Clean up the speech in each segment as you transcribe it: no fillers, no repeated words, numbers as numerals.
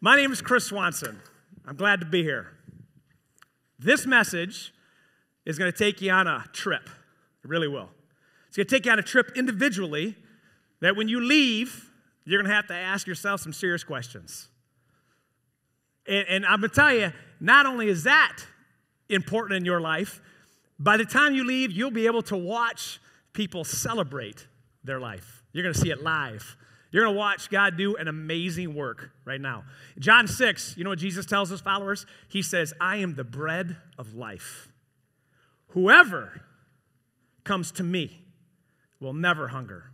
My name is Chris Swanson. I'm glad to be here. This message is going to take you on a trip. It really will. It's going to take you on a trip individually that when you leave, you're going to have to ask yourself some serious questions. And I'm going to tell you, not only is that important in your life, by the time you leave, you'll be able to watch people celebrate their life. You're going to see it live. You're going to watch God do an amazing work right now. John 6, you know what Jesus tells his followers? He says, I am the bread of life. Whoever comes to me will never hunger.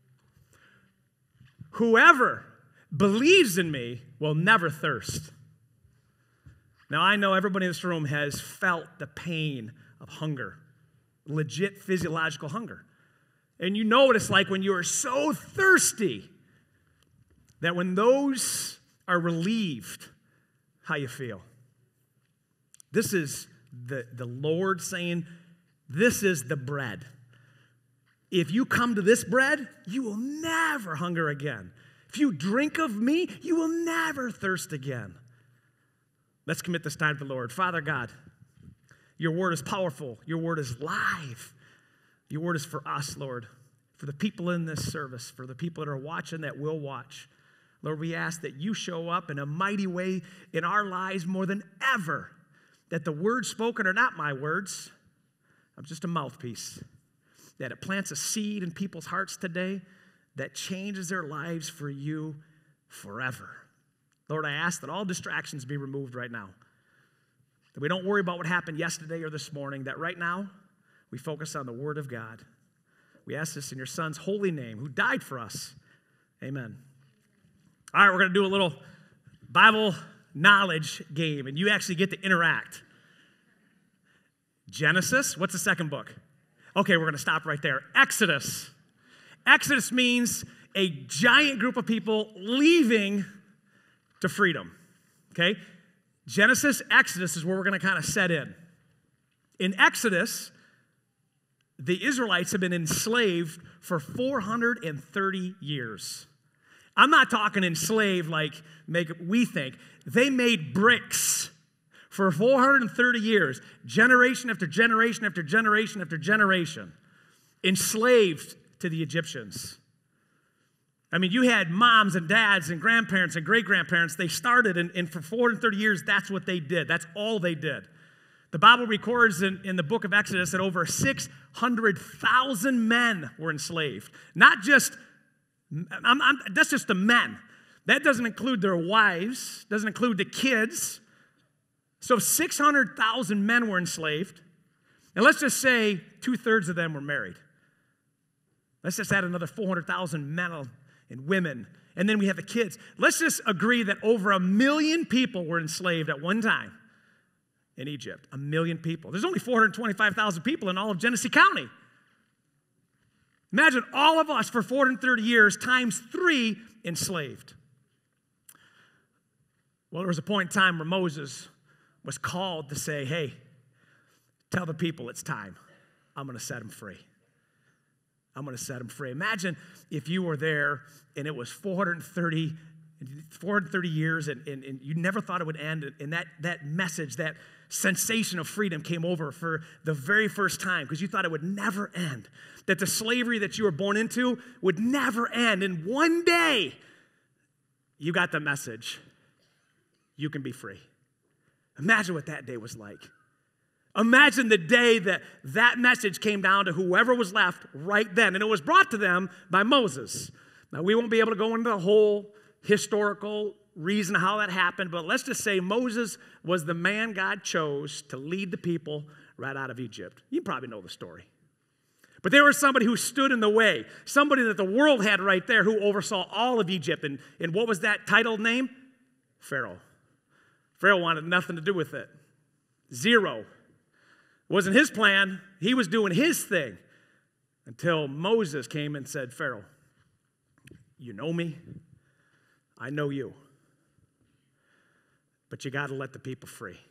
Whoever believes in me will never thirst. Now, I know everybody in this room has felt the pain of hunger, legit physiological hunger. And you know what it's like when you are so thirsty that when those are relieved, how you feel. This is the Lord saying, this is the bread. If you come to this bread, you will never hunger again. If you drink of me, you will never thirst again. Let's commit this time to the Lord. Father God, your word is powerful. Your word is live. Your word is for us, Lord, for the people in this service, for the people that are watching that will watch. Lord, we ask that you show up in a mighty way in our lives more than ever, that the words spoken are not my words. I'm just a mouthpiece, that it plants a seed in people's hearts today that changes their lives for you forever. Lord, I ask that all distractions be removed right now, that we don't worry about what happened yesterday or this morning, that right now we focus on the Word of God. We ask this in your Son's holy name, who died for us. Amen. All right, we're going to do a little Bible knowledge game, and you actually get to interact. Genesis, what's the second book? Okay, we're going to stop right there. Exodus. Exodus means a giant group of people leaving to freedom. Okay? Genesis, Exodus is where we're going to kind of set in. In Exodus, the Israelites have been enslaved for 430 years. I'm not talking enslaved like we think. They made bricks for 430 years, generation after generation after generation after generation, enslaved to the Egyptians. I mean, you had moms and dads and grandparents and great-grandparents. They started, and for 430 years, that's what they did. That's all they did. The Bible records in the book of Exodus that over 600,000 men were enslaved. Not just, that's just the men. That doesn't include their wives, doesn't include the kids. So 600,000 men were enslaved. And let's just say 2/3 of them were married. Let's just add another 400,000 men and women. And then we have the kids. Let's just agree that over 1 million people were enslaved at one time in Egypt. 1 million people. There's only 425,000 people in all of Genesee County. Imagine all of us for 430 years times 3 enslaved. Well, there was a point in time where Moses was called to say, hey, tell the people it's time. I'm going to set them free. I'm going to set them free. Imagine if you were there and it was 430 years and you never thought it would end, and that message, that sensation of freedom came over for the very first time because you thought it would never end, that the slavery that you were born into would never end. And one day, you got the message. You can be free. Imagine what that day was like. Imagine the day that message came down to whoever was left right then. And it was brought to them by Moses. Now, we won't be able to go into the whole historical reason how that happened, but let's just say Moses was the man God chose to lead the people right out of Egypt. You probably know the story. But there was somebody who stood in the way, somebody that the world had right there who oversaw all of Egypt. And what was that title name? Pharaoh. Pharaoh wanted nothing to do with it. Zero. It wasn't his plan. He was doing his thing until Moses came and said, Pharaoh, you know me. I know you. But you got to let the people free.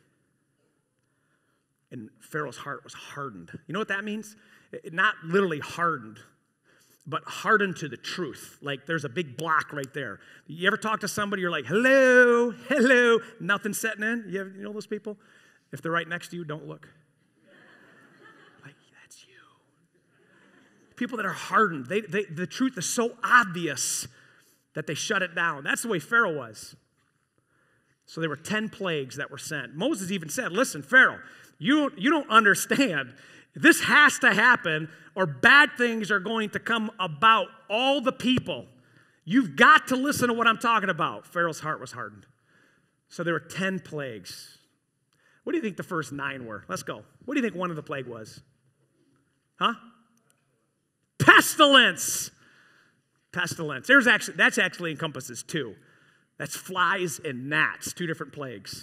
And Pharaoh's heart was hardened. You know what that means? Not literally hardened, but hardened to the truth. Like there's a big block right there. You ever talk to somebody, you're like, hello, hello, nothing setting in? You know those people? If they're right next to you, don't look. Like, that's you. People that are hardened, the truth is so obvious that they shut it down. That's the way Pharaoh was. So there were 10 plagues that were sent. Moses even said, listen, Pharaoh, you don't understand. This has to happen or bad things are going to come about all the people. You've got to listen to what I'm talking about. Pharaoh's heart was hardened. So there were 10 plagues. What do you think the first 9 were? Let's go. What do you think one of the plague was? Huh? Pestilence. Pestilence. That's actually encompasses 2. That's flies and gnats, 2 different plagues.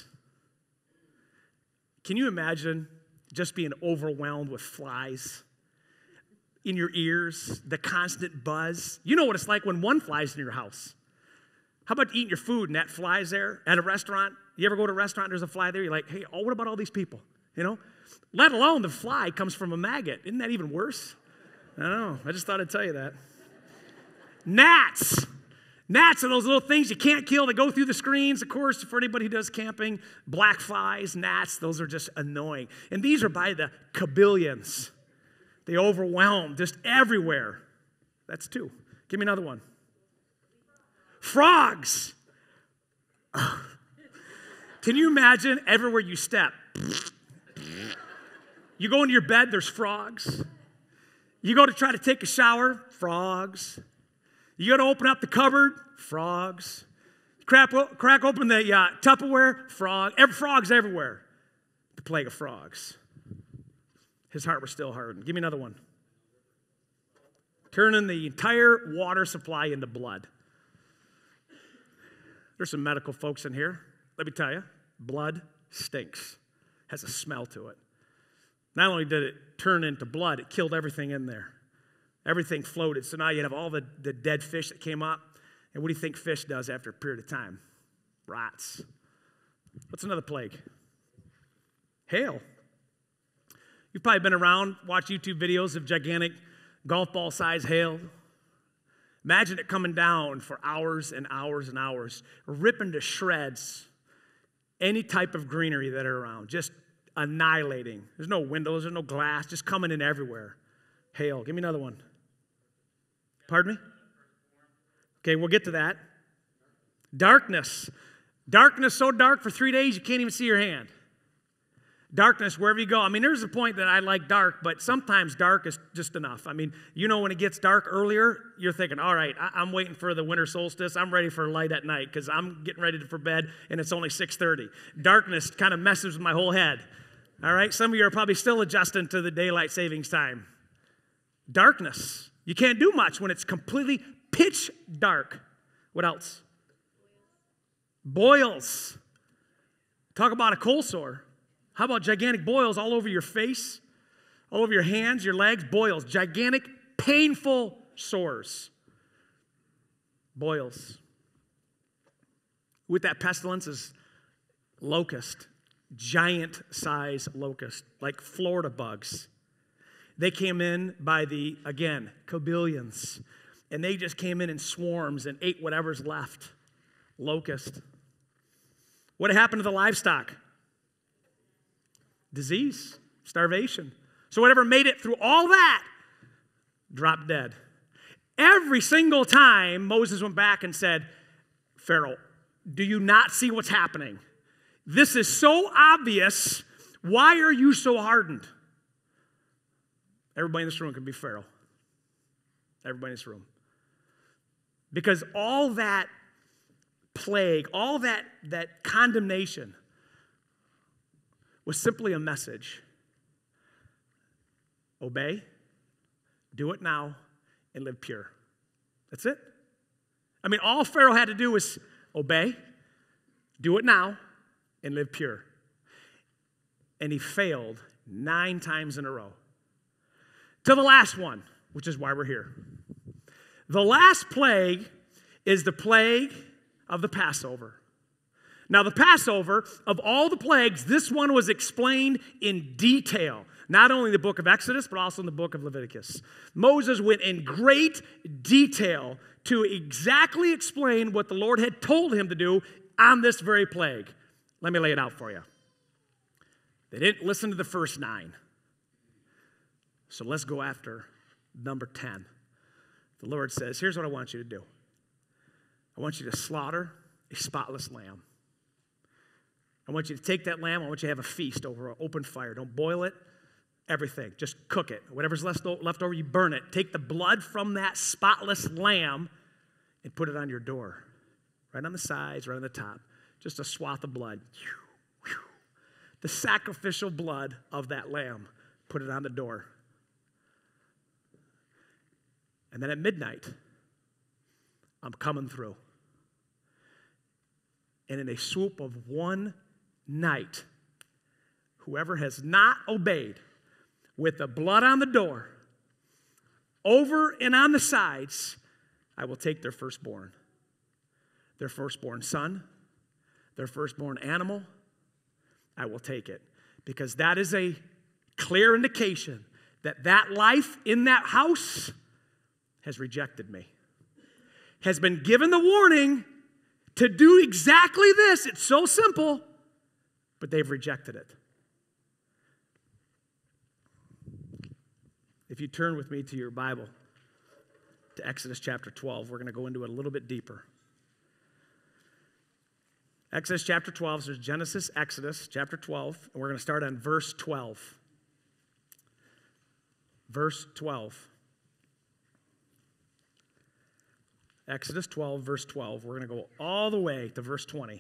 Can you imagine just being overwhelmed with flies in your ears, the constant buzz? You know what it's like when one flies in your house. How about eating your food and that fly's there at a restaurant? You ever go to a restaurant, there's a fly there, you're like, hey, what about all these people? You know? Let alone the fly comes from a maggot. Isn't that even worse? I don't know. I just thought I'd tell you that. Gnats. Gnats are those little things you can't kill. They go through the screens, of course, for anybody who does camping. Black flies, gnats, those are just annoying. And these are by the kabillions. They overwhelm just everywhere. That's 2. Give me another one. Frogs. Can you imagine everywhere you step? You go into your bed, there's frogs. You go to try to take a shower, frogs. You got to open up the cupboard, frogs. Crack open the Tupperware, frogs everywhere. The plague of frogs. His heart was still hardened. Give me another one. Turning the entire water supply into blood. There's some medical folks in here. Let me tell you, blood stinks. Has a smell to it. Not only did it turn into blood, it killed everything in there. Everything floated. So now you have all the dead fish that came up. And what do you think fish does after a period of time? Rots. What's another plague? Hail. You've probably been around, watched YouTube videos of gigantic golf ball size hail. Imagine it coming down for hours and hours and hours, ripping to shreds any type of greenery that are around, just annihilating. There's no windows, there's no glass, just coming in everywhere. Hail. Give me another one. Pardon me? Okay, we'll get to that. Darkness. Darkness so dark for 3 days you can't even see your hand. Darkness wherever you go. I mean, there's a point that I like dark, but sometimes dark is just enough. I mean, you know when it gets dark earlier, you're thinking, all right, I'm waiting for the winter solstice. I'm ready for light at night because I'm getting ready for bed and it's only 6:30. Darkness kind of messes with my whole head. All right, some of you are probably still adjusting to the daylight savings time. Darkness. You can't do much when it's completely pitch dark. What else? Boils. Talk about a cold sore. How about gigantic boils all over your face, all over your hands, your legs? Boils. Gigantic, painful sores. Boils. With that pestilence is locust. Giant size locust, like Florida bugs. They came in by the, again, kabillions. And they just came in swarms and ate whatever's left. Locust. What happened to the livestock? Disease, starvation. So whatever made it through all that, dropped dead. Every single time Moses went back and said, Pharaoh, do you not see what's happening? This is so obvious. Why are you so hardened? Everybody in this room could be Pharaoh. Everybody in this room. Because all that plague, all that condemnation was simply a message. Obey, do it now, and live pure. That's it. I mean, all Pharaoh had to do was obey, do it now, and live pure. And he failed 9 times in a row. To the last one, which is why we're here. The last plague is the plague of the Passover. Now, the Passover, of all the plagues, this one was explained in detail. not only in the book of Exodus, but also in the book of Leviticus. Moses went in great detail to exactly explain what the Lord had told him to do on this very plague. Let me lay it out for you. They didn't listen to the first 9. So let's go after number 10. The Lord says, here's what I want you to do. I want you to slaughter a spotless lamb. I want you to take that lamb. I want you to have a feast over an open fire. Don't boil it, everything. Just cook it. Whatever's left over, you burn it. Take the blood from that spotless lamb and put it on your door. Right on the sides, right on the top. Just a swath of blood. The sacrificial blood of that lamb. Put it on the door. And then at midnight, I'm coming through. And in a swoop of one night, whoever has not obeyed with the blood on the door, over and on the sides, I will take their firstborn son, their firstborn animal, I will take it. Because that is a clear indication that that life in that house has rejected me, has been given the warning to do exactly this. It's so simple, but they've rejected it. If you turn with me to your Bible, to Exodus chapter 12, we're going to go into it a little bit deeper. Exodus chapter 12, so there's Genesis, Exodus chapter 12, and we're going to start on verse 12. Verse 12. Exodus 12, verse 12. We're going to go all the way to verse 20.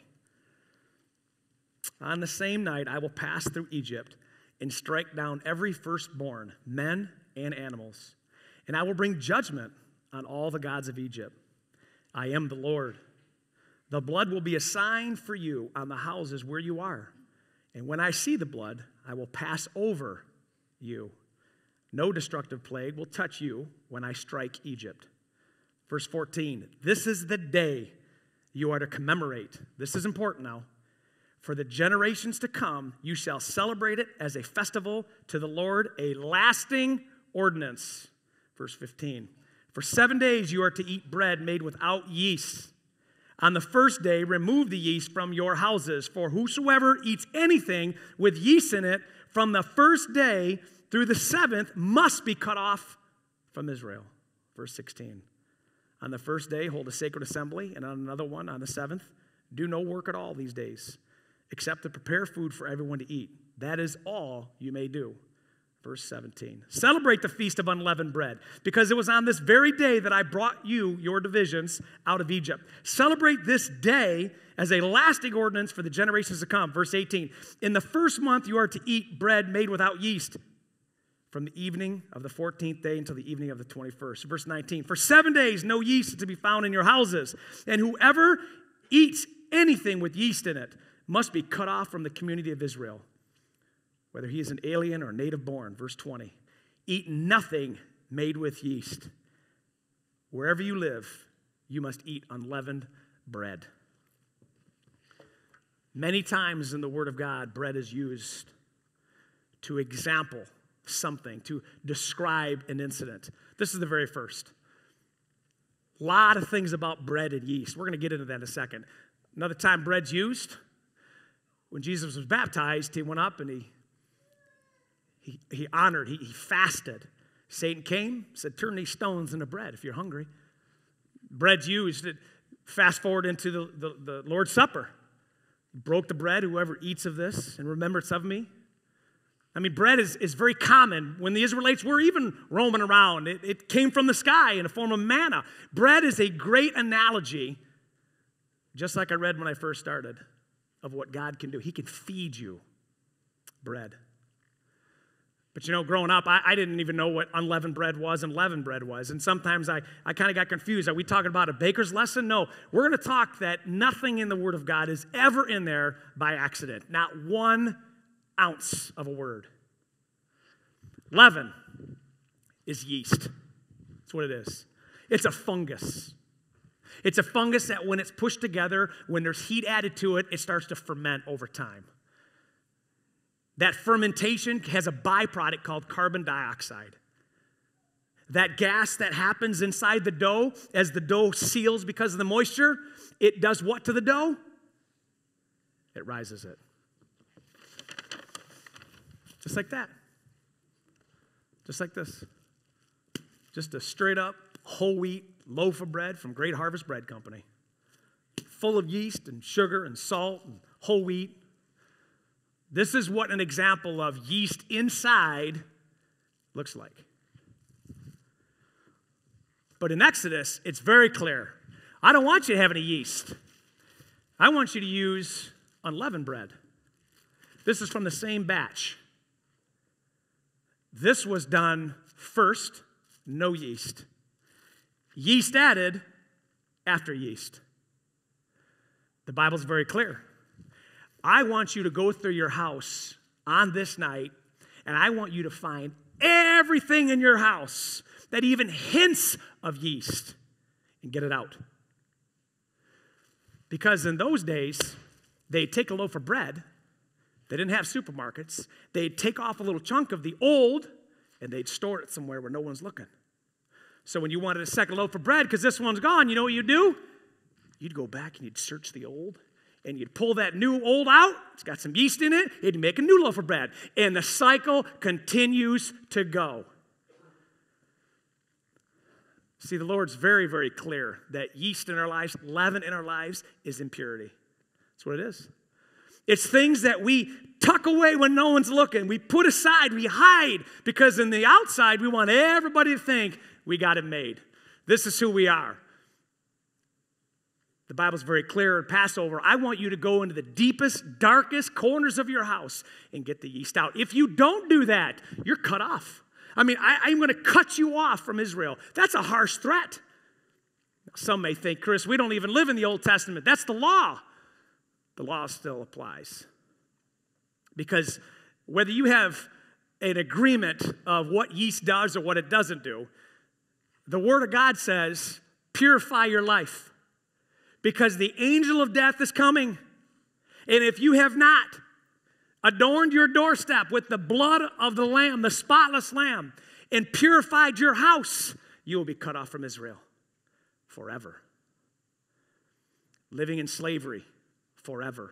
On the same night, I will pass through Egypt and strike down every firstborn, men and animals. And I will bring judgment on all the gods of Egypt. I am the Lord. The blood will be a sign for you on the houses where you are. And when I see the blood, I will pass over you. No destructive plague will touch you when I strike Egypt. Verse 14, this is the day you are to commemorate. This is important now. For the generations to come, you shall celebrate it as a festival to the Lord, a lasting ordinance. Verse 15, for 7 days you are to eat bread made without yeast. On the first day, remove the yeast from your houses. For whosoever eats anything with yeast in it from the first day through the 7th must be cut off from Israel. Verse 16. On the first day, hold a sacred assembly, and on another one, on the 7th, do no work at all these days, except to prepare food for everyone to eat. That is all you may do. Verse 17. Celebrate the feast of unleavened bread, because it was on this very day that I brought you your divisions out of Egypt. Celebrate this day as a lasting ordinance for the generations to come. Verse 18. In the first month you are to eat bread made without yeast, from the evening of the 14th day until the evening of the 21st. Verse 19, for 7 days no yeast is to be found in your houses, and whoever eats anything with yeast in it must be cut off from the community of Israel, whether he is an alien or native born. Verse 20, eat nothing made with yeast. Wherever you live, you must eat unleavened bread. Many times in the Word of God, bread is used to example something, to describe an incident. This is the very first. A lot of things about bread and yeast. We're going to get into that in a second. Another time bread's used, when Jesus was baptized, he went up and he honored, he fasted. Satan came, said, turn these stones into bread if you're hungry. Bread's used. Fast forward into the Lord's Supper. Broke the bread, whoever eats of this and remembers of me. I mean, bread is very common. When the Israelites were even roaming around, it came from the sky in the form of manna. Bread is a great analogy, just like I read when I first started, of what God can do. He can feed you bread. But you know, growing up, I didn't even know what unleavened bread was and leavened bread was. And sometimes I kind of got confused. Are we talking about a baker's lesson? No. We're going to talk that nothing in the Word of God is ever in there by accident. Not 1 ounce of a word. Leaven is yeast. That's what it is. It's a fungus. It's a fungus that when it's pushed together, when there's heat added to it, it starts to ferment over time. That fermentation has a byproduct called carbon dioxide. That gas that happens inside the dough as the dough seals because of the moisture, it does what to the dough? It rises it. Just like that. Just like this. Just a straight up whole wheat loaf of bread from Great Harvest Bread Company. Full of yeast and sugar and salt and whole wheat. This is what an example of yeast inside looks like. But in Exodus, it's very clear. I don't want you to have any yeast. I want you to use unleavened bread. This is from the same batch. This was done first, no yeast. Yeast added after yeast. The Bible's very clear. I want you to go through your house on this night, and I want you to find everything in your house that even hints of yeast and get it out. Because in those days, they'd take a loaf of bread. They didn't have supermarkets. They'd take off a little chunk of the old, and they'd store it somewhere where no one's looking. So when you wanted a second loaf of bread, because this one's gone, you know what you'd do? You'd go back and you'd search the old, and you'd pull that new old out. It's got some yeast in it. You'd make a new loaf of bread. And the cycle continues to go. See, the Lord's very, very clear that yeast in our lives, leaven in our lives, is impurity. That's what it is. It's things that we tuck away when no one's looking. We put aside, we hide, because in the outside, we want everybody to think we got it made. This is who we are. The Bible's very clear in Passover. I want you to go into the deepest, darkest corners of your house and get the yeast out. If you don't do that, you're cut off. I mean, I'm going to cut you off from Israel. That's a harsh threat. Some may think, Chris, we don't even live in the Old Testament. That's the law. The law still applies. Because whether you have an agreement of what yeast does or what it doesn't do, the Word of God says, purify your life. Because the angel of death is coming. And if you have not adorned your doorstep with the blood of the Lamb, the spotless Lamb, and purified your house, you will be cut off from Israel forever. Living in slavery forever.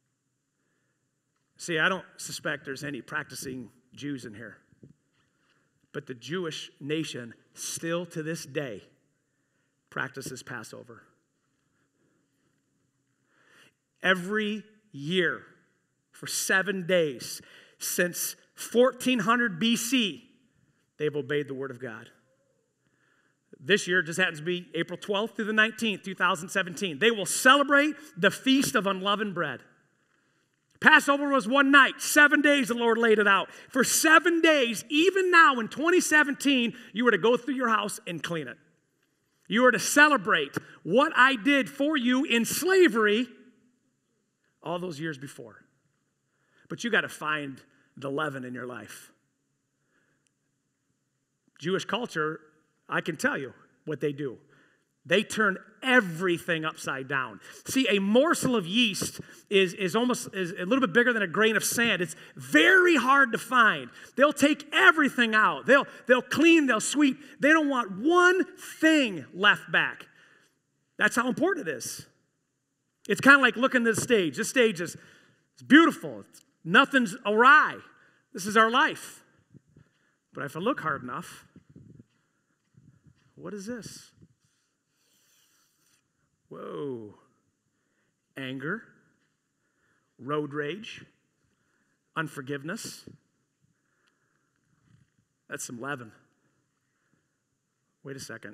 See, I don't suspect there's any practicing Jews in here. But the Jewish nation still to this day practices Passover. Every year for 7 days since 1400 BC, they've obeyed the Word of God. This year just happens to be April 12th through the 19th, 2017. They will celebrate the Feast of Unleavened Bread. Passover was one night. 7 days the Lord laid it out. For 7 days, even now in 2017, you were to go through your house and clean it. You were to celebrate what I did for you in slavery all those years before. But you got to find the leaven in your life. Jewish culture, I can tell you what they do. They turn everything upside down. See, a morsel of yeast is a little bit bigger than a grain of sand. It's very hard to find. They'll take everything out. They'll clean, they'll sweep. They don't want one thing left back. That's how important it is. It's kind of like looking at the stage. This stage is beautiful. Nothing's awry. This is our life. But if I look hard enough, what is this? Whoa. Anger, road rage, unforgiveness. That's some leaven. Wait a second.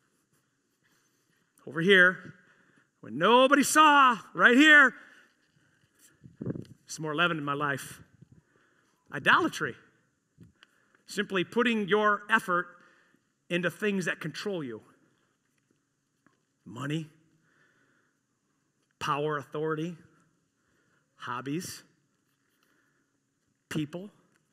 Over here, when nobody saw, right here, some more leaven in my life. Idolatry. Simply putting your effort into things that control you. Money, power, authority, hobbies, people.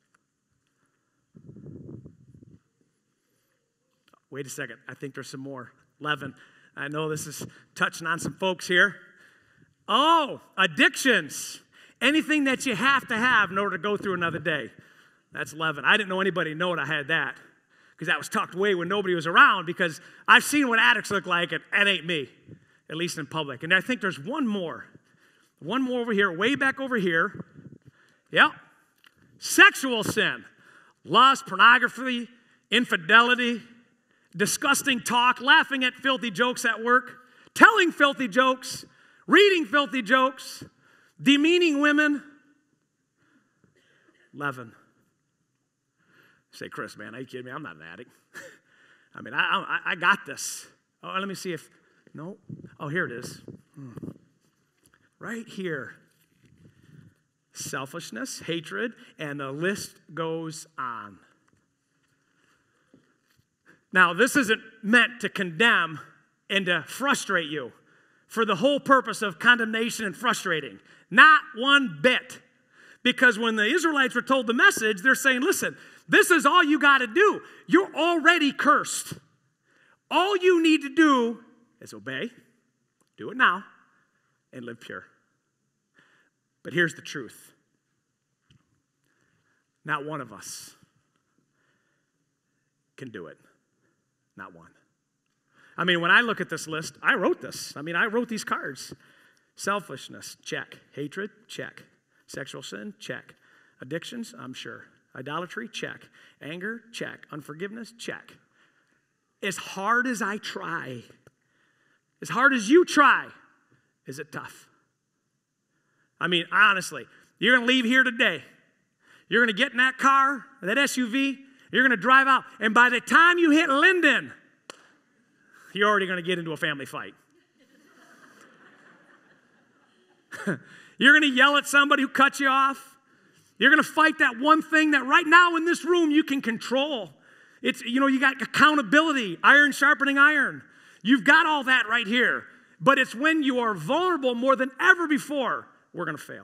Wait a second. I think there's some more leaven. I know this is touching on some folks here. Oh, addictions. Anything that you have to have in order to go through another day. That's leaven. I didn't know anybody know I had that because that was tucked away when nobody was around, because I've seen what addicts look like, and that ain't me, at least in public. And I think there's one more. One more over here, way back over here. Yep. Sexual sin. Lust, pornography, infidelity, disgusting talk, laughing at filthy jokes at work, telling filthy jokes, reading filthy jokes, demeaning women. Leaven. Say, Chris, man, are you kidding me? I'm not an addict. I mean, I got this. Oh, let me see if, no. Oh, here it is. Right here. Selfishness, hatred, and the list goes on. Now, this isn't meant to condemn and to frustrate you for the whole purpose of condemnation and frustrating. Not one bit. Because when the Israelites were told the message, they're saying, listen, this is all you got to do. You're already cursed. All you need to do is obey, do it now, and live pure. But here's the truth. Not one of us can do it. Not one. I mean, when I look at this list, I wrote this. I mean, I wrote these cards. Selfishness, check. Hatred, check. Sexual sin, check. Addictions, I'm sure. Idolatry, check. Anger, check. Unforgiveness, check. As hard as I try, as hard as you try, is it tough? I mean, honestly, you're going to leave here today. You're going to get in that car, that SUV, you're going to drive out, and by the time you hit Linden, you're already going to get into a family fight. You're going to yell at somebody who cut you off. You're going to fight that one thing that right now in this room you can control. It's, you got accountability, iron sharpening iron. You've got all that right here. But it's when you are vulnerable more than ever before, we're going to fail.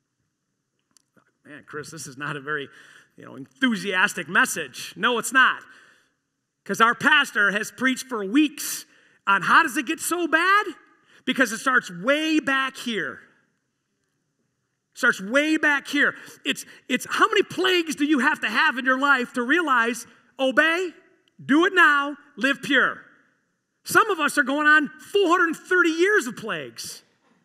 Man, Chris, this is not a very, enthusiastic message. No, it's not. Because our pastor has preached for weeks on how does it get so bad? Because it starts way back here. Starts way back here. It's how many plagues do you have to have in your life to realize, obey, do it now, live pure. Some of us are going on 430 years of plagues.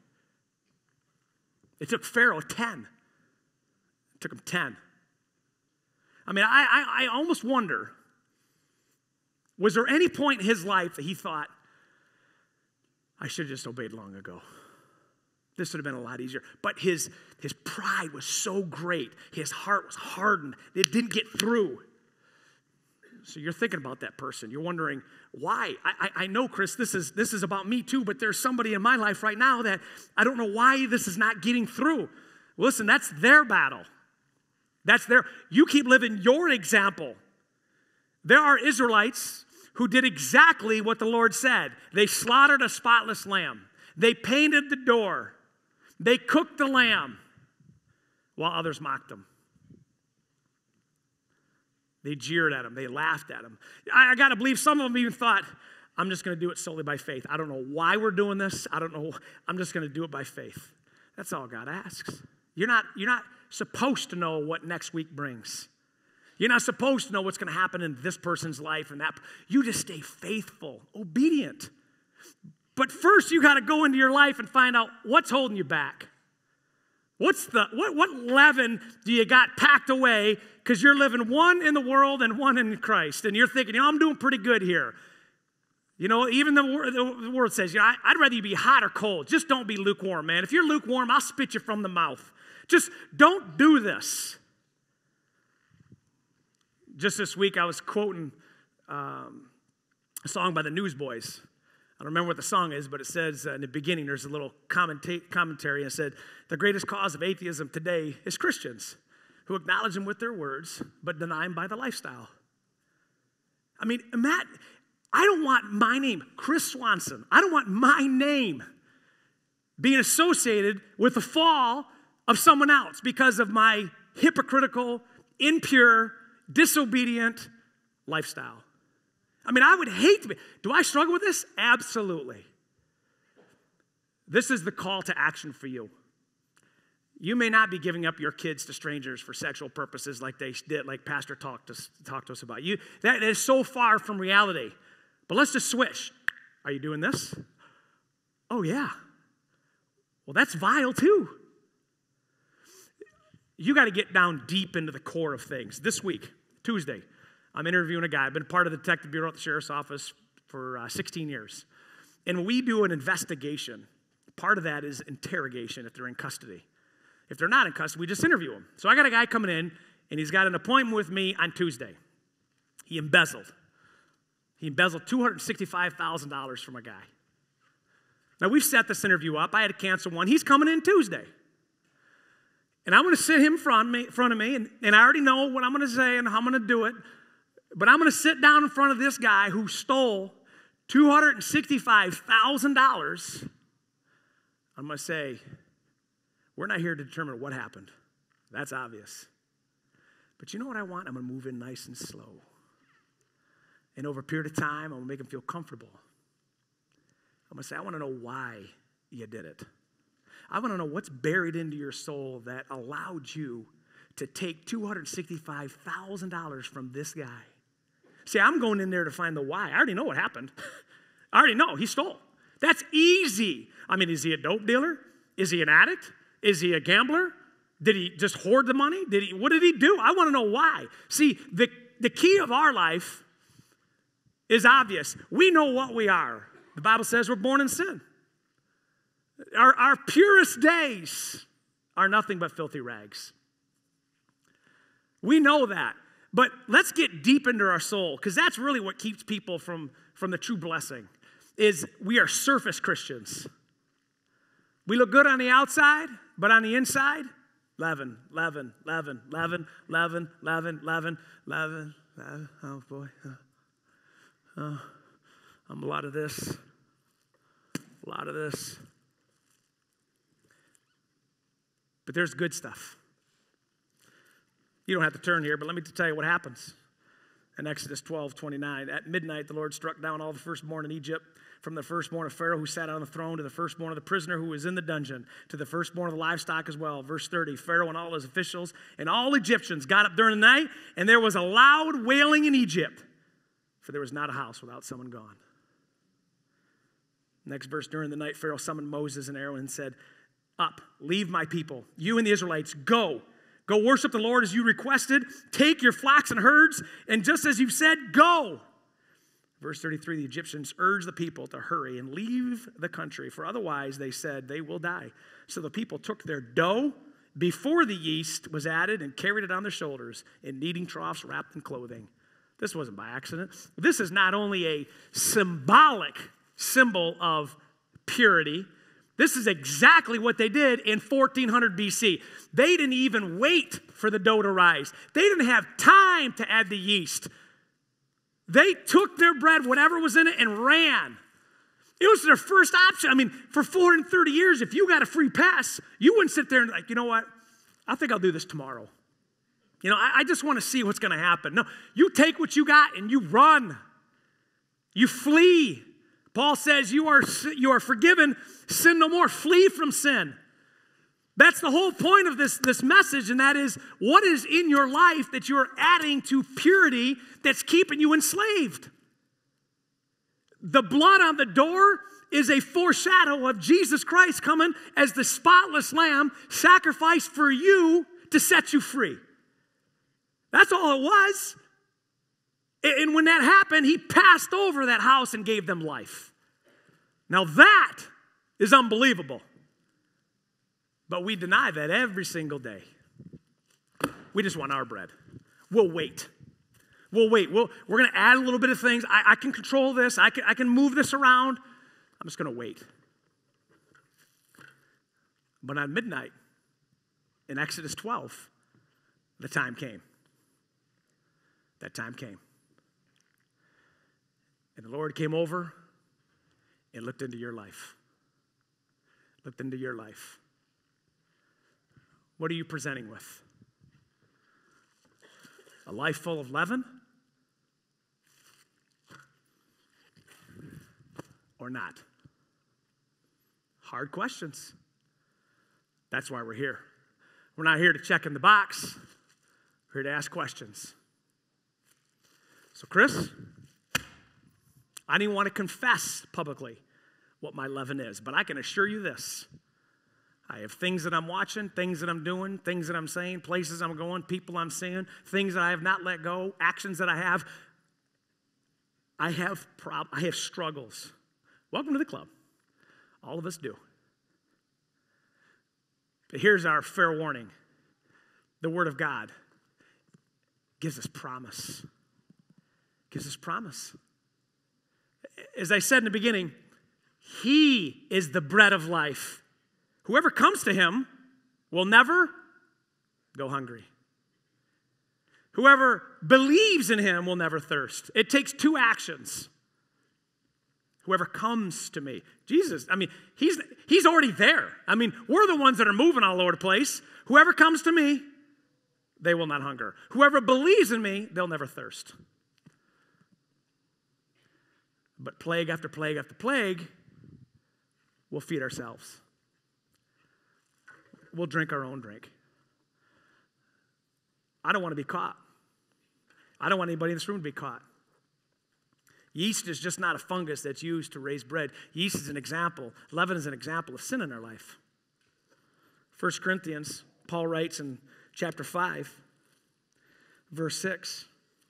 It took Pharaoh 10. It took him 10. I mean, I almost wonder, was there any point in his life that he thought, I should have just obeyed long ago? This would have been a lot easier. But his pride was so great. His heart was hardened. It didn't get through. So you're thinking about that person. You're wondering, why? I know, Chris, this is about me too, but there's somebody in my life right now that I don't know why this is not getting through. Listen, that's their battle. You keep living your example. There are Israelites who did exactly what the Lord said. They slaughtered a spotless lamb. They painted the door. They cooked the lamb while others mocked them. They jeered at him. They laughed at him. I got to believe some of them even thought, I'm just going to do it solely by faith. I don't know why we're doing this. I don't know. I'm just going to do it by faith. That's all God asks. You're not supposed to know what next week brings. You're not supposed to know what's going to happen in this person's life and that. You just stay faithful, obedient. But first, you got to go into your life and find out what's holding you back. What leaven do you got packed away because you're living one in the world and one in Christ, and you're thinking, I'm doing pretty good here. Even the word says, I'd rather you be hot or cold. Just don't be lukewarm, man. If you're lukewarm, I'll spit you from the mouth. Just don't do this. Just this week, I was quoting a song by the Newsboys. I don't remember what the song is, but it says in the beginning, there's a little commentary, and it said, the greatest cause of atheism today is Christians who acknowledge him with their words, but deny him by the lifestyle. I mean, Matt, I don't want my name, Chris Swanson, I don't want my name being associated with the fall of someone else because of my hypocritical, impure, disobedient lifestyle. I mean, I would hate to be. Do I struggle with this? Absolutely. This is the call to action for you. You may not be giving up your kids to strangers for sexual purposes like they did, like Pastor talked to us about. That is so far from reality. But let's just switch. Are you doing this? Oh, yeah. Well, that's vile too. You got to get down deep into the core of things. This week, Tuesday, I'm interviewing a guy. I've been part of the Detective Bureau at the Sheriff's Office for 16 years. And when we do an investigation, part of that is interrogation if they're in custody. If they're not in custody, we just interview them. So I got a guy coming in, and he's got an appointment with me on Tuesday. He embezzled. He embezzled $265,000 from a guy. Now, we've set this interview up. I had to cancel one. He's coming in Tuesday. And I'm going to sit him in front of me, and I already know what I'm going to say and how I'm going to do it. But I'm going to sit down in front of this guy who stole $265,000. I'm going to say, we're not here to determine what happened. That's obvious. But you know what I want? I'm going to move in nice and slow. And over a period of time, I'm going to make him feel comfortable. I'm going to say, I want to know why you did it. I want to know what's buried into your soul that allowed you to take $265,000 from this guy. See, I'm going in there to find the why. I already know what happened. I already know. He stole. That's easy. I mean, is he a dope dealer? Is he an addict? Is he a gambler? Did he just hoard the money? What did he do? I want to know why. See, the key of our life is obvious. We know what we are. The Bible says we're born in sin. Our purest days are nothing but filthy rags. We know that. But let's get deep into our soul, because that's really what keeps people from the true blessing, is we are surface Christians. We look good on the outside, but on the inside, leaven. Oh, boy. I'm a lot of this. But there's good stuff. You don't have to turn here, but let me tell you what happens. In Exodus 12:29, at midnight the Lord struck down all the firstborn in Egypt, from the firstborn of Pharaoh who sat on the throne to the firstborn of the prisoner who was in the dungeon, to the firstborn of the livestock as well. Verse 30, Pharaoh and all his officials and all Egyptians got up during the night, and there was a loud wailing in Egypt, for there was not a house without someone gone. Next verse, during the night Pharaoh summoned Moses and Aaron and said, up, leave my people, you and the Israelites, go. Go worship the Lord as you requested. Take your flocks and herds, and just as you've said, go. Verse 33, the Egyptians urged the people to hurry and leave the country, for otherwise, they said, they will die. So the people took their dough before the yeast was added and carried it on their shoulders in kneading troughs wrapped in clothing. This wasn't by accident. This is not only a symbolic symbol of purity. This is exactly what they did in 1400 BC. They didn't even wait for the dough to rise. They didn't have time to add the yeast. They took their bread, whatever was in it, and ran. It was their first option. I mean, for 430 years, if you got a free pass, you wouldn't sit there and like, you know what? I think I'll do this tomorrow. You know, I just want to see what's going to happen. No, you take what you got and you run. You flee. Paul says you are forgiven, sin no more. Flee from sin. That's the whole point of this message, and that is, what is in your life that you're adding to purity that's keeping you enslaved? The blood on the door is a foreshadow of Jesus Christ coming as the spotless lamb sacrificed for you to set you free. That's all it was. And when that happened, he passed over that house and gave them life. Now that is unbelievable. But we deny that every single day. We just want our bread. We'll wait. We're going to add a little bit of things. I can control this. I can move this around. I'm just going to wait. But on midnight, in Exodus 12, the time came. That time came. And the Lord came over and looked into your life. Looked into your life. What are you presenting with? A life full of leaven? Or not? Hard questions. That's why we're here. We're not here to check in the box. We're here to ask questions. So, Chris, I didn't want to confess publicly what my leaven is, but I can assure you this. I have things that I'm watching, things that I'm doing, things that I'm saying, places I'm going, people I'm seeing, things that I have not let go, actions that I have. I have struggles. Welcome to the club. All of us do. But here's our fair warning. The Word of God gives us promise. Gives us promise. As I said in the beginning, He is the bread of life. Whoever comes to Him will never go hungry. Whoever believes in Him will never thirst. It takes two actions. Whoever comes to me. Jesus, He's already there. We're the ones that are moving all over the place. Whoever comes to me, they will not hunger. Whoever believes in me, they'll never thirst. But plague after plague after plague, we'll feed ourselves. We'll drink our own drink. I don't want to be caught. I don't want anybody in this room to be caught. Yeast is just not a fungus that's used to raise bread. Yeast is an example. Leaven is an example of sin in our life. 1 Corinthians, Paul writes in chapter 5, verse 6.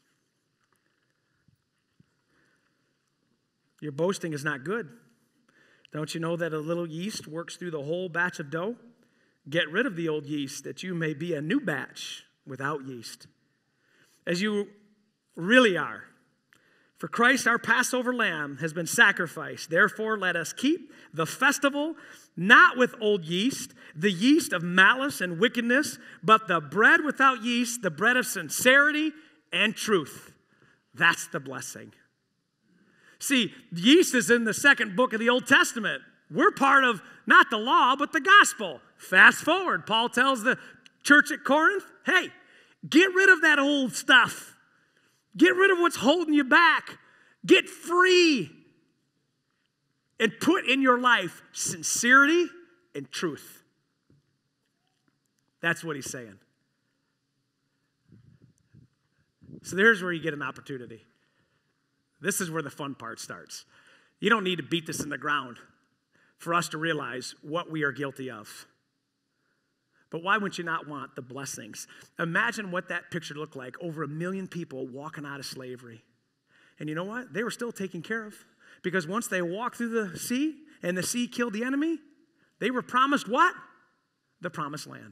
Your boasting is not good. Don't you know that a little yeast works through the whole batch of dough? Get rid of the old yeast, that you may be a new batch without yeast, as you really are. For Christ, our Passover lamb, has been sacrificed. Therefore, let us keep the festival not with old yeast, the yeast of malice and wickedness, but the bread without yeast, the bread of sincerity and truth. That's the blessing. See, yeast is in the second book of the Old Testament. We're part of not the law, but the gospel. Fast forward, Paul tells the church at Corinth, hey, get rid of that old stuff. Get rid of what's holding you back. Get free. And put in your life sincerity and truth. That's what he's saying. So there's where you get an opportunity. This is where the fun part starts. You don't need to beat this in the ground for us to realize what we are guilty of. But why would you not want the blessings? Imagine what that picture looked like. Over 1 million people walking out of slavery. And you know what? They were still taken care of. Because once they walked through the sea and the sea killed the enemy, they were promised what? The promised land.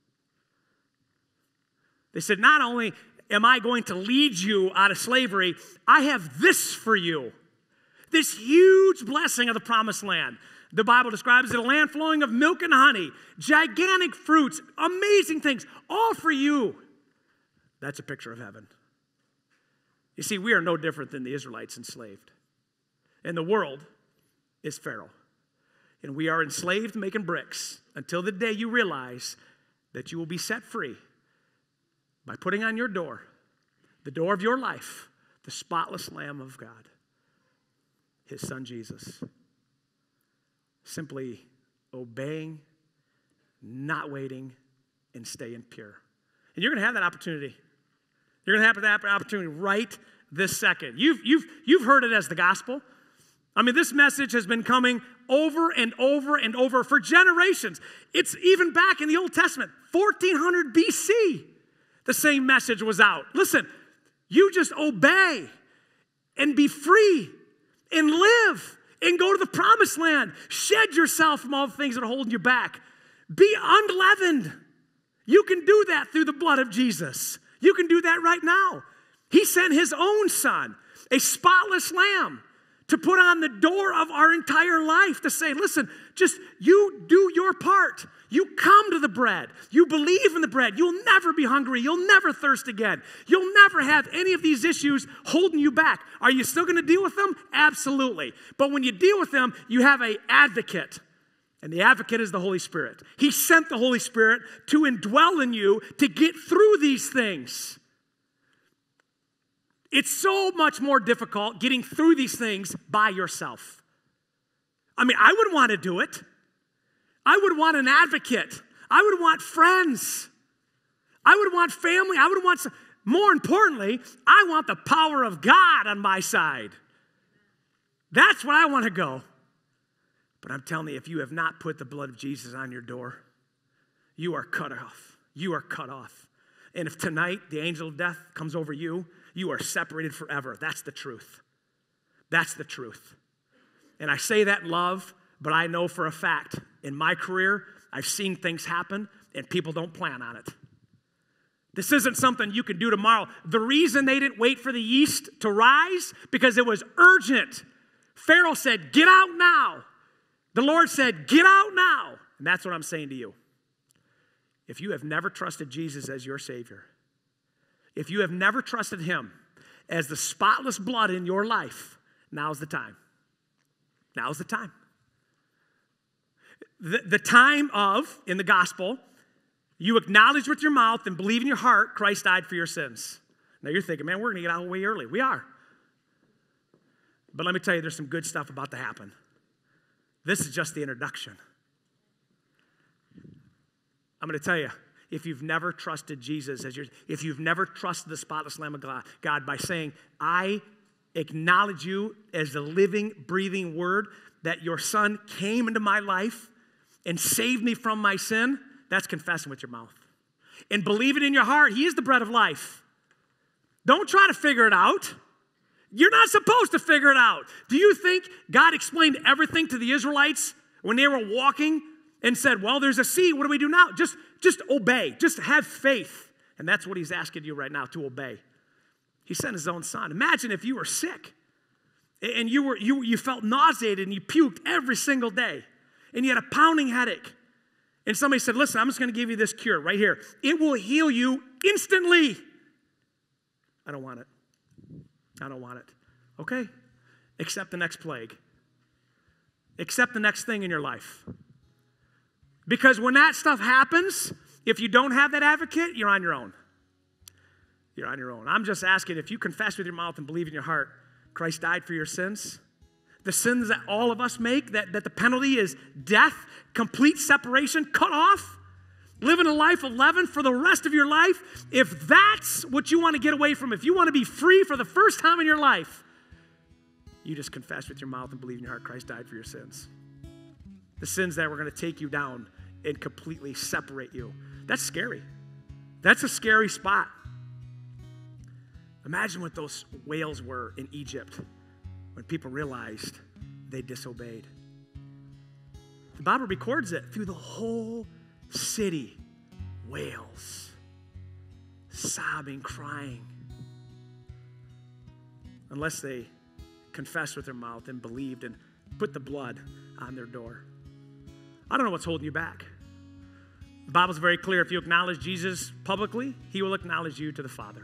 They said, not only am I going to lead you out of slavery, I have this for you. This huge blessing of the promised land. The Bible describes it a land flowing of milk and honey, gigantic fruits, amazing things, all for you. That's a picture of heaven. You see, we are no different than the Israelites enslaved. And the world is Pharaoh. And we are enslaved making bricks until the day you realize that you will be set free by putting on your door, the door of your life, the spotless Lamb of God, His Son Jesus. Simply obeying, not waiting, and staying pure. And you're going to have that opportunity. You're going to have that opportunity right this second. You've heard it as the gospel. This message has been coming over and over and over for generations. It's even back in the Old Testament, 1400 BC, the same message was out. Listen, you just obey and be free and live and go to the promised land. Shed yourself from all the things that are holding you back. Be unleavened. You can do that through the blood of Jesus. You can do that right now. He sent His own Son, a spotless lamb, to put on the door of our entire life to say, listen, just you do your part. You come to the bread. You believe in the bread. You'll never be hungry. You'll never thirst again. You'll never have any of these issues holding you back. Are you still going to deal with them? Absolutely. But when you deal with them, you have an advocate. And the advocate is the Holy Spirit. He sent the Holy Spirit to indwell in you to get through these things. It's so much more difficult getting through these things by yourself. I wouldn't want to do it. I would want an advocate, I would want friends. I would want family. I would want, more importantly, I want the power of God on my side. That's where I want to go. But I'm telling you, if you have not put the blood of Jesus on your door, you are cut off. You are cut off. And if tonight the angel of death comes over you, you are separated forever. That's the truth. That's the truth. And I say that in love, but I know for a fact, in my career, I've seen things happen and people don't plan on it. This isn't something you can do tomorrow. The reason they didn't wait for the yeast to rise, because it was urgent. Pharaoh said, get out now. The Lord said, get out now. And that's what I'm saying to you. If you have never trusted Jesus as your Savior, if you have never trusted Him as the spotless blood in your life, now's the time. Now's the time. The time of, in the gospel, you acknowledge with your mouth and believe in your heart Christ died for your sins. Now you're thinking, man, we're going to get out way early. We are. But let me tell you, there's some good stuff about to happen. This is just the introduction. I'm going to tell you, if you've never trusted Jesus as if you've never trusted the spotless Lamb of God by saying, I acknowledge you as the living, breathing Word, that your Son came into my life and saved me from my sin, that's confessing with your mouth. And believe it in your heart, He is the bread of life. Don't try to figure it out. You're not supposed to figure it out. Do you think God explained everything to the Israelites when they were walking and said, well, there's a sea, what do we do now? Just obey, just have faith. And that's what He's asking you right now, to obey. He sent His own Son. Imagine if you were sick and you felt nauseated and you puked every single day and you had a pounding headache. And somebody said, listen, I'm just going to give you this cure right here. It will heal you instantly. I don't want it. I don't want it. Okay? Accept the next plague. Accept the next thing in your life. Because when that stuff happens, if you don't have that advocate, you're on your own. You're on your own. I'm just asking, if you confess with your mouth and believe in your heart, Christ died for your sins, the sins that all of us make, that the penalty is death, complete separation, cut off, living a life of leaven for the rest of your life. If that's what you want to get away from, if you want to be free for the first time in your life, you just confess with your mouth and believe in your heart Christ died for your sins. The sins that were going to take you down and completely separate you. That's scary. That's a scary spot. Imagine what those whales were in Egypt when people realized they disobeyed. The Bible records it through the whole city. Wails, sobbing, crying. Unless they confessed with their mouth and believed and put the blood on their door. I don't know what's holding you back. The Bible's very clear. If you acknowledge Jesus publicly, He will acknowledge you to the Father.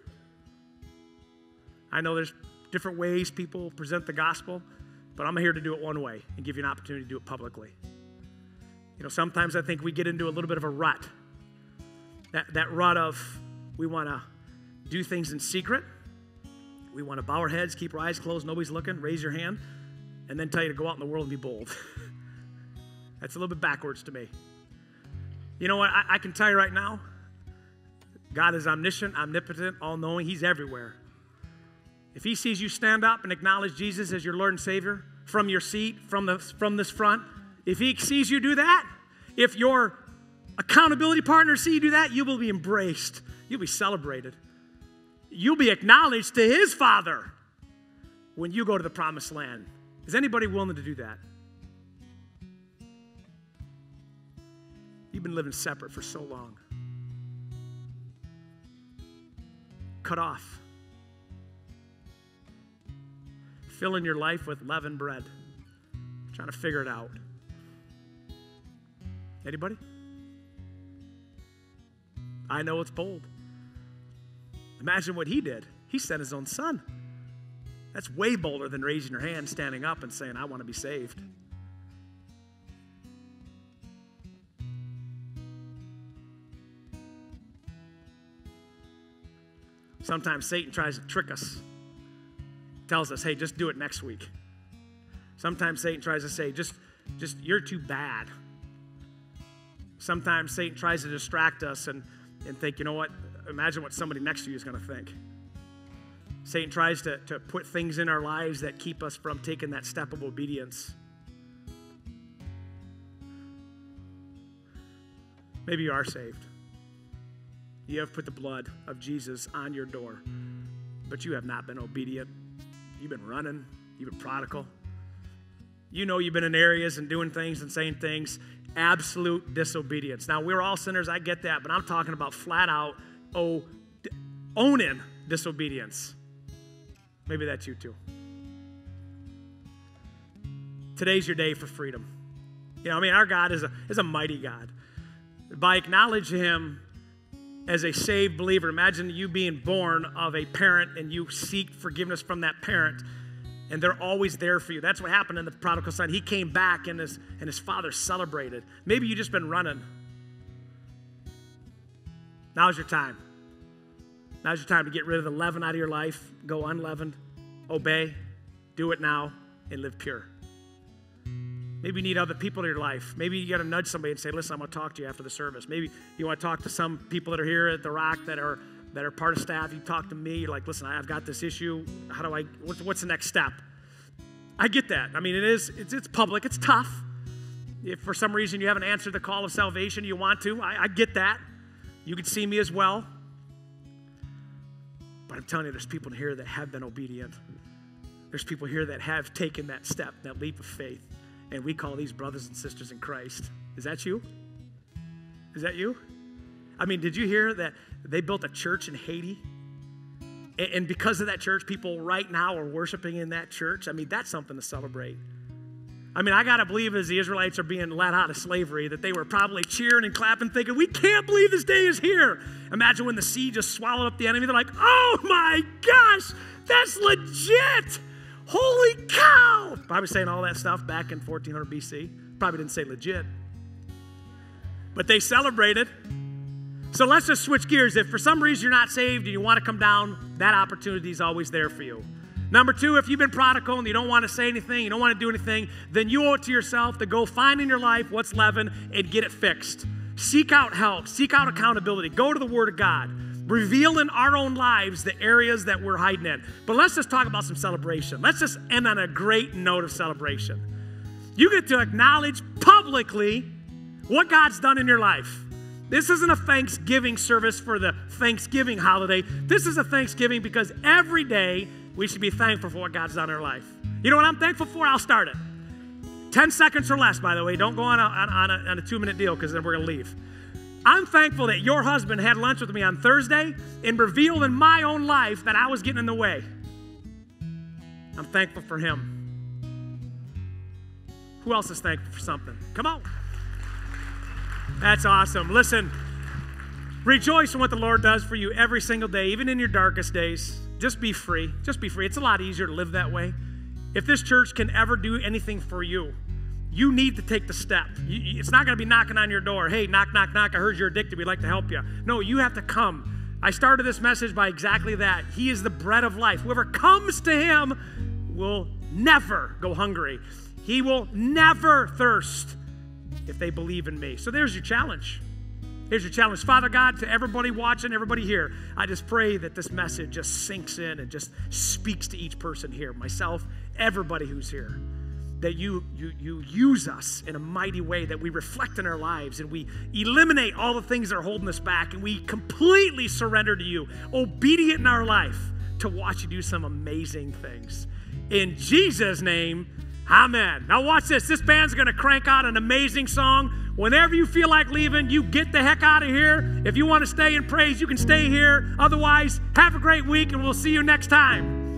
I know there's different ways people present the gospel, but I'm here to do it one way and give you an opportunity to do it publicly. You know, sometimes I think we get into a little bit of a rut. That rut of we want to do things in secret. We want to bow our heads, keep our eyes closed, nobody's looking, raise your hand, and then tell you to go out in the world and be bold. That's a little bit backwards to me. You know what? I can tell you right now, God is omniscient, omnipotent, all-knowing. He's everywhere. If He sees you stand up and acknowledge Jesus as your Lord and Savior from your seat, from this front, if He sees you do that, if your accountability partners see you do that, you will be embraced. You'll be celebrated. You'll be acknowledged to His Father when you go to the promised land. Is anybody willing to do that? You've been living separate for so long. Cut off. Filling your life with leavened bread. Trying to figure it out. Anybody? I know it's bold. Imagine what He did. He sent His own Son. That's way bolder than raising your hand, standing up and saying, I want to be saved. Sometimes Satan tries to trick us. Tells us, hey, just do it next week. Sometimes Satan tries to say, just you're too bad. Sometimes Satan tries to distract us and think, you know what, imagine what somebody next to you is going to think. Satan tries to put things in our lives that keep us from taking that step of obedience. Maybe you are saved. You have put the blood of Jesus on your door, but you have not been obedient. You've been running. You've been prodigal. You know you've been in areas and doing things and saying things. Absolute disobedience. Now, we're all sinners. I get that, but I'm talking about flat out owning disobedience. Maybe that's you too. Today's your day for freedom. You know, I mean, our God is a mighty God. By acknowledging him as a saved believer, imagine you being born of a parent and you seek forgiveness from that parent, and they're always there for you. That's what happened in the prodigal son. He came back and his father celebrated. Maybe you've just been running. Now's your time. Now's your time to get rid of the leaven out of your life. Go unleavened. Obey. Do it now and live pure. Maybe you need other people in your life. Maybe you got to nudge somebody and say, listen, I'm going to talk to you after the service. Maybe you want to talk to some people that are here at the Rock that are part of staff. You talk to me. You're like, listen, I've got this issue. What's the next step? I get that. I mean, it's public. It's tough. If for some reason you haven't answered the call of salvation, you want to, I get that. You can see me as well. But I'm telling you, there's people here that have been obedient. There's people here that have taken that step, that leap of faith. And we call these brothers and sisters in Christ. Is that you? Is that you? I mean, did you hear that they built a church in Haiti? And because of that church, people right now are worshiping in that church. I mean, that's something to celebrate. I mean, I got to believe as the Israelites are being let out of slavery that they were probably cheering and clapping, thinking, we can't believe this day is here. Imagine when the sea just swallowed up the enemy. They're like, oh my gosh, that's legit. Holy cow. I was saying all that stuff back in 1400 BC. Probably didn't say legit. But they celebrated. So let's just switch gears. If for some reason you're not saved and you want to come down, that opportunity is always there for you. Number two, if you've been prodigal and you don't want to say anything, you don't want to do anything, then you owe it to yourself to go find in your life what's leaven and get it fixed. Seek out help. Seek out accountability. Go to the Word of God. Reveal in our own lives the areas that we're hiding in. But let's just talk about some celebration. Let's just end on a great note of celebration. You get to acknowledge publicly what God's done in your life. This isn't a Thanksgiving service for the Thanksgiving holiday. This is a Thanksgiving because every day we should be thankful for what God's done in our life. You know what I'm thankful for? I'll start it. 10 seconds or less, by the way. Don't go on a 2-minute deal because then we're going to leave. I'm thankful that your husband had lunch with me on Thursday and revealed in my own life that I was getting in the way. I'm thankful for him. Who else is thankful for something? Come on. That's awesome. Listen, rejoice in what the Lord does for you every single day, even in your darkest days. Just be free. Just be free. It's a lot easier to live that way. If this church can ever do anything for you, you need to take the step. It's not going to be knocking on your door. Hey, knock, knock, knock. I heard you're addicted. We'd like to help you. No, you have to come. I started this message by exactly that. He is the bread of life. Whoever comes to him will never go hungry. He will never thirst if they believe in me. So there's your challenge. Here's your challenge. Father God, to everybody watching, everybody here, I just pray that this message just sinks in and just speaks to each person here, myself, everybody who's here, that you use us in a mighty way, that we reflect in our lives and we eliminate all the things that are holding us back and we completely surrender to you, obedient in our life to watch you do some amazing things. In Jesus' name, amen. Now watch this. This band's going to crank out an amazing song. Whenever you feel like leaving, you get the heck out of here. If you want to stay and praise, you can stay here. Otherwise, have a great week and we'll see you next time.